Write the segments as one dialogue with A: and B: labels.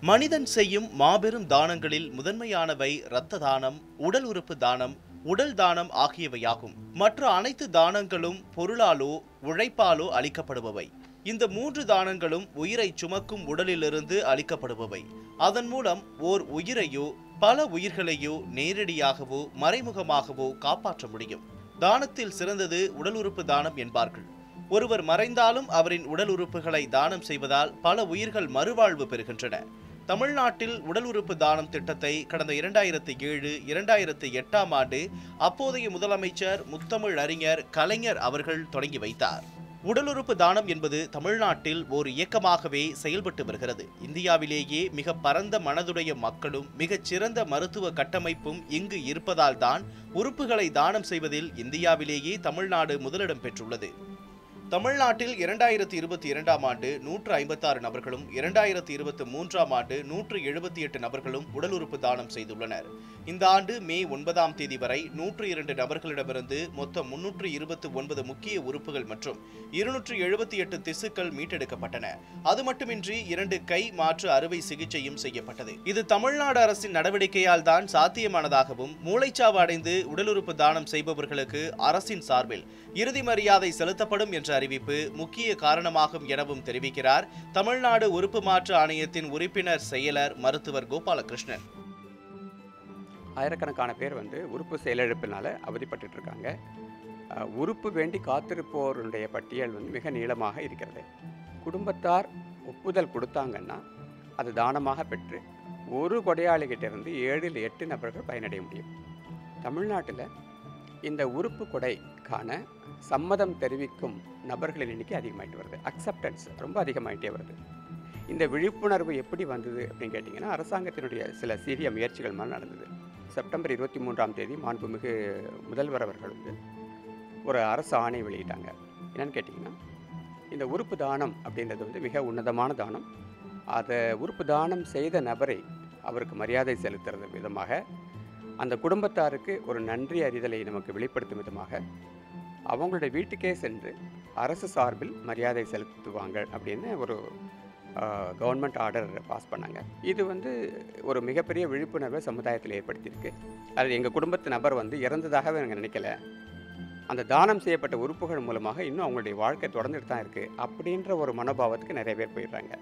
A: மனிதன் செய்யும் மாபெரும் தானங்களில் முதன்மையானவை இரத்த தானம், உடல் உறுப்பு தானம், உடல் தானம் ஆகியவையாகும். மற்ற அனைத்து தானங்களும் பொருளாலோ உழைப்பாலோ அளிக்கப்படுபவை. இந்த 3 தானங்களும் உயிரை சுமக்கும் உடலிலிருந்து அளிக்கப்படுபவை. அதன் மூலம் ஓர் உயிரையோ பல உயிர்களையோ நேரடியாகவோ மறைமுகமாகவோ காப்பாற்ற முடியும். தானத்தில் சிறந்தது உடல் உறுப்பு தானம் என்பார்கள். ஒருவர் மறைந்தாலும் அவரின் உடல் உறுப்புகளை தானம் செய்வதால் பல உயிர்கள் மறுவாழ்வு பெறுகின்றன. தமிழ்நாட்டில் உடல் உறுப்பு தானம் திட்டத்தை கடந்த 2007, 2008ஆம் ஆண்டு அப்போதைய முதலமைச்சர் முத்தமிழ் அறிஞர் கலைஞர் அவர்கள் தொடங்கி வைத்தார். உடல் உறுப்பு தானம் என்பது தமிழ்நாட்டில் ஓர் இயக்கமாகவே செயல்பட்டு வருகிறது. இந்தியாவிலேயே மிக பரந்த மனதுடைய மக்களும் மிகச் சிறந்த மருத்துவ கட்டமைப்பும் இங்கு இருப்பதால் தான் உறுப்புகளை தானம் செய்வதில் இந்தியாவிலேயே தமிழ்நாடு முதலிடம் பெற்றுள்ளது. தமிழ்நாட்டில் 2022ஆம் ஆண்டு 156 நபர்களும் 2023ஆம் ஆண்டு 178 நபர்களும் உடல் உறுப்பு தானம் செய்துள்ளனர். இந்த ஆண்டு மே 9ஆம் தேதி வரை 102 நபர்களிடமிருந்து மொத்தம் 329 முக்கிய உறுப்புகள் மற்றும் 278 திசுக்கள் மீட்டெடுக்கப்பட்டன. அது மட்டுமின்றி 2 கை மாற்று அறுவை சிகிச்சையும் செய்யப்பட்டது. இது தமிழ்நாடு அரசின் நடவடிக்கையால் தான் சாத்தியமானதாகவும், மூளைச்சாவு அடைந்து உடல் உறுப்பு தானம் செய்பவர்களுக்கு அரசின் சார்பில் இறுதி மரியாதை செலுத்தப்படும் என்ற அறிவிப்பு முக்கிய காரணமாகும் எனவும் தெரிவிக்கிறார் தமிழ்நாடு உறுப்பு மாற்று ஆணையத்தின் உறுப்பினர் செயலர் மருத்துவர் கோபாலகிருஷ்ணன்.
B: ஆயிரக்கணக்கான பேர் உறுப்பு செயலிழப்பினால அவதிப்பட்டு இருக்காங்க. உறுப்பு வேண்டி காத்திருப்போருடைய பட்டியல் மிக நீளமாக இருக்கிறது. குடும்பத்தார் ஒப்புதல் கொடுத்தாங்கன்னா அது தானமாக பெற்று ஒரு கொடையாளிகிட்ட இருந்து 7-8 நபர்கள் பயனடைய முடியும். தமிழ்நாட்டில் இந்த உறுப்பு கொடைக்கான சம்மதம் தெரிவிக்கும் நபர்களின் எண்ணிக்கை அதிகமாகிட்டு வருது. அக்செப்டன்ஸ் ரொம்ப அதிகமாகிட்டே வருது. இந்த விழிப்புணர்வு எப்படி வந்தது அப்படின்னு கேட்டிங்கன்னா, அரசாங்கத்தினுடைய சில சீரிய முயற்சிகள் மாதிரி நடந்தது. செப்டம்பர் 23ஆம் தேதி மாண்புமிகு முதல்வர் அவர்கள் ஒரு அரசு ஆணை வெளியிட்டாங்க. என்னென்னு கேட்டிங்கன்னா, இந்த உறுப்பு தானம் அப்படின்றது மிக உன்னதமான தானம். அதை உறுப்பு தானம் செய்த நபரை அவருக்கு மரியாதை செலுத்துறது விதமாக, அந்த குடும்பத்தாருக்கு ஒரு நன்றி அறிதலை நமக்கு வெளிப்படுத்தும் விதமாக அவங்களுடைய வீட்டுக்கே சென்று அரசு சார்பில் மரியாதை செலுத்துவாங்க அப்படின்னு ஒரு கவர்மெண்ட் ஆர்டர் பாஸ் பண்ணாங்க. இது ஒரு மிகப்பெரிய விழிப்புணர்வை சமுதாயத்தில் ஏற்படுத்தியிருக்கு. அது எங்கள் குடும்பத்து நபர் இறந்ததாகவே நாங்கள் நினைக்கல, அந்த தானம் செய்யப்பட்ட உறுப்புகள் மூலமாக இன்னும் அவங்களுடைய வாழ்க்கை தொடர்ந்துட்டு தான் இருக்குது அப்படின்ற ஒரு மனோபாவத்துக்கு நிறைய பேர் போயிடுறாங்க.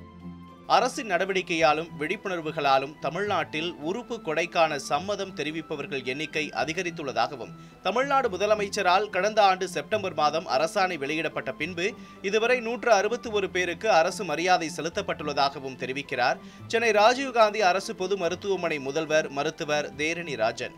A: அரசின் நடவடிக்கையாலும் விழிப்புணர்வுகளாலும் தமிழ்நாட்டில் உறுப்பு கொடைக்கான சம்மதம் தெரிவிப்பவர்கள் எண்ணிக்கை அதிகரித்துள்ளதாகவும், தமிழ்நாடு முதலமைச்சரால் கடந்த ஆண்டு செப்டம்பர் மாதம் அரசாணை வெளியிடப்பட்ட பின்பு இதுவரை 161 பேருக்கு அரசு மரியாதை செலுத்தப்பட்டுள்ளதாகவும் தெரிவிக்கிறார் சென்னை ராஜீவ்காந்தி அரசு பொது மருத்துவமனை முதல்வர் மருத்துவர் தேரணி ராஜன்.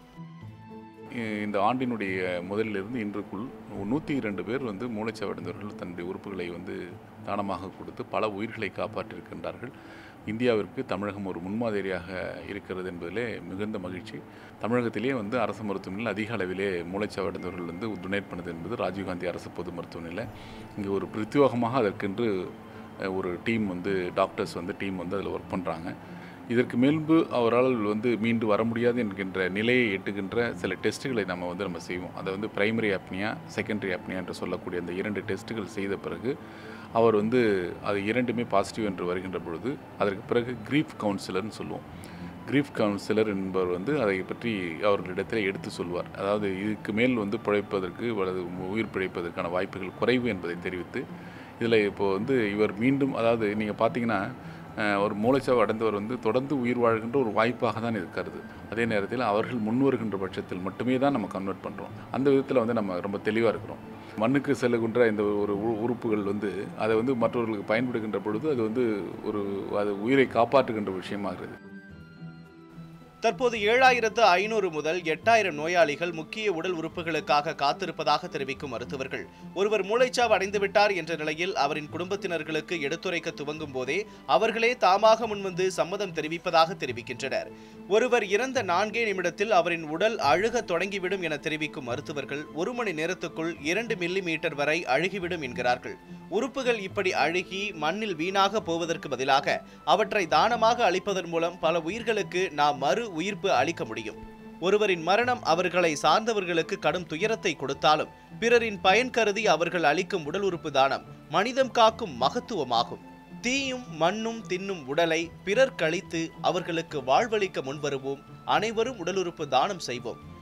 C: இந்த ஆண்டினுடைய முதலிலிருந்து இன்றுக்குள் 102 பேர் மூளைச்சாவு அடைந்தவர்கள் தன்னுடைய உறுப்புகளை தானமாக கொடுத்து பல உயிர்களை காப்பாற்றியிருக்கின்றார்கள். இந்தியாவிற்கு தமிழகம் ஒரு முன்மாதிரியாக இருக்கிறது என்பதிலே மிகுந்த மகிழ்ச்சி. தமிழகத்திலே அரசு மருத்துவமனையில் அதிக அளவிலே மூளைச்சாவு அடைந்தவர்கள் டொனேட் பண்ணது என்பது ராஜீவ்காந்தி அரசு பொது மருத்துவமனையில். இங்கே ஒரு பிரத்யேகமாக அதற்கென்று ஒரு டீம் டாக்டர்ஸ் டீம் அதில் ஒர்க் பண்ணுறாங்க. இதற்கு மேல்பு அவரால் மீண்டு வர முடியாது என்கின்ற நிலையை எட்டுகின்ற சில டெஸ்ட்டுகளை நம்ம செய்வோம். அதை பிரைமரி ஆப்னியா, செகண்டரி ஆப்னியா என்று சொல்லக்கூடிய அந்த 2 டெஸ்ட்டுகள் செய்த பிறகு அவர் அது 2மே பாசிட்டிவ் என்று வருகின்ற பொழுது அதற்கு பிறகு கிரீஃப் கவுன்சிலர்னு சொல்லுவோம். கிரீஃப் கவுன்சிலர் என்பவர் அதை பற்றி அவர்களிடத்தில் எடுத்து சொல்வார். அதாவது இதுக்கு மேல் பிழைப்பதற்கு அல்லது உயிர் பிழைப்பதற்கான வாய்ப்புகள் குறைவு என்பதை தெரிவித்து, இதில் இப்போது இவர் மீண்டும், அதாவது நீங்கள் பார்த்தீங்கன்னா ஒரு மூளைச்சாவு அடைந்தவர் தொடர்ந்து உயிர் வாழ்கின்ற ஒரு வாய்ப்பாக தான் இது கருது. அதே நேரத்தில் அவர்கள் முன்வருகின்ற பட்சத்தில் மட்டுமே தான் நம்ம கன்வெர்ட் பண்ணுறோம். அந்த விதத்தில் நம்ம ரொம்ப தெளிவாக இருக்கிறோம். மண்ணுக்கு செல்லுகின்ற இந்த ஒரு உறுப்புகள் அதை மற்றவர்களுக்கு பயன்படுகின்ற பொழுது அது உயிரை காப்பாற்றுகின்ற விஷயமாகிறது.
A: தற்போது 7500 முதல் 8000 நோயாளிகள் முக்கிய உடல் உறுப்புகளுக்காக காத்திருப்பதாக தெரிவிக்கும் மருத்துவர்கள், ஒருவர் மூளைச்சாவு அடைந்துவிட்டார் என்ற நிலையில் அவரின் குடும்பத்தினர்களுக்கு எடுத்துரைக்க துவங்கும் போதே அவர்களே தாமாக முன்வந்து சம்மதம் தெரிவிப்பதாக தெரிவிக்கின்றனர். ஒருவர் இறந்த 4 நிமிடத்தில் அவரின் உடல் அழுக தொடங்கிவிடும் என தெரிவிக்கும் மருத்துவர்கள் 1 மணி நேரத்துக்குள் 2 மில்லிமீட்டர் வரை அழுகிவிடும் என்கிறார்கள். உறுப்புகள் இப்படி அழுகி மண்ணில் வீணாக போவதற்கு பதிலாக அவற்றை தானமாக அளிப்பதன் மூலம் பல உயிர்களுக்கு நாம் மறு உயிர்ப்பு அளிக்க முடியும். ஒருவரின் மரணம் அவர்களை சார்ந்தவர்களுக்கு கடும் துயரத்தை கொடுத்தாலும் பிறரின் பயன் கருதி அவர்கள் அளிக்கும் உடல் உறுப்பு தானம் மனிதம் காக்கும் மகத்துவமாகும். தீயும் மண்ணும் தின்னும் உடலை பிறர் கழித்து அவர்களுக்கு வாழ்வளிக்க முன்வருவோம். அனைவரும் உடலுறுப்பு தானம் செய்வோம்.